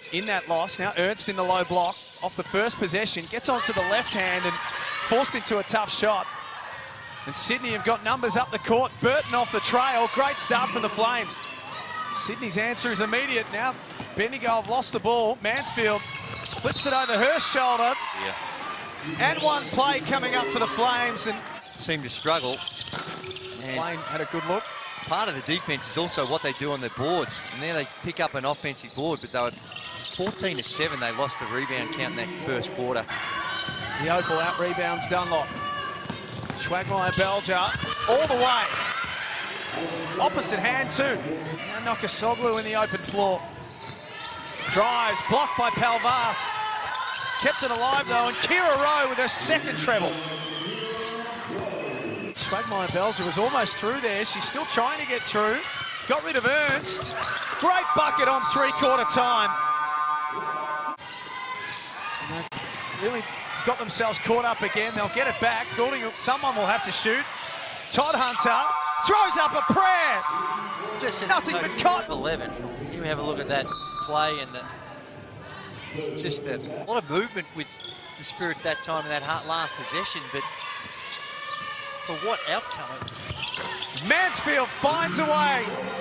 in that loss. Now Ernst in the low block off the first possession, gets onto the left hand and forced into a tough shot. And Sydney have got numbers up the court. Burton off the trail. Great start from the Flames. Sydney's answer is immediate. Now Bendigo have lost the ball. Mansfield flips it over her shoulder. Yeah. And one play coming up for the Flames. And Seem to struggle. And Wayne had a good look. part of the defense is also what they do on their boards. And there they pick up an offensive board, but they were 14-7. They lost the rebound count in that first quarter. The Opal out rebounds Dunlop. Schwagmeyer Belger all the way. Opposite hand too. Now Nokosoglu in the open floor. Drives, blocked by Palvast. Kept it alive though, and Kira Rowe with her second treble. Schwagmeyer Belger was almost through there. She's still trying to get through. Got rid of Ernst. Great bucket on three-quarter time. And they've really got themselves caught up again. They'll get it back. Goulding, someone will have to shoot. Todd Hunter throws up a prayer. Just Nothing but cotton. 11. You have a look at that play and just a lot of movement with the Spirit that time in that last possession, but for what outcome? Mansfield finds a way.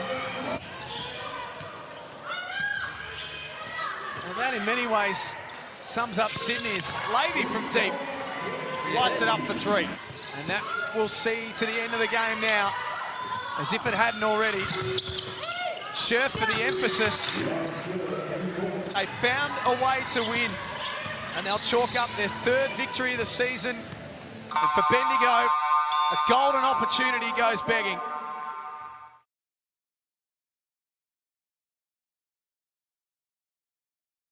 And that in many ways sums up Sydney's. Lavey from deep lights it up for three. And that we'll see to the end of the game now, as if it hadn't already. Scherf for the emphasis. They found a way to win, and they'll chalk up their third victory of the season. And for Bendigo, a golden opportunity goes begging.